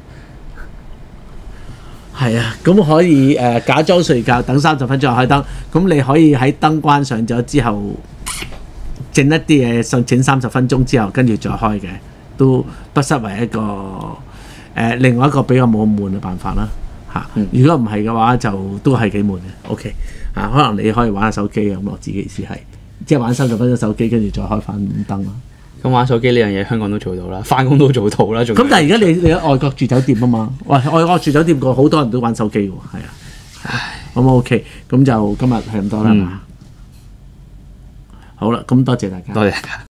係啊，咁可以假裝睡覺，等30分鐘後開燈。咁你可以喺燈關上咗之後，整一啲嘢，整30分鐘之後，跟住再開嘅，都不失為一個另外一個比較冇咁悶嘅辦法啦。如果唔係嘅話，就都係幾悶嘅。OK。可能你可以玩下手機咁，我自己意思係，即係玩30分鐘手機，跟住再開翻燈啦。 咁玩手機呢樣嘢香港都做到啦，翻工都做到啦。 咁但係而家你喺外國住酒店啊嘛，外國住酒店個好多人都玩手機喎，係啊。咁 OK，咁就今日係咁多啦嘛。好啦，咁多謝大家。 多謝大家。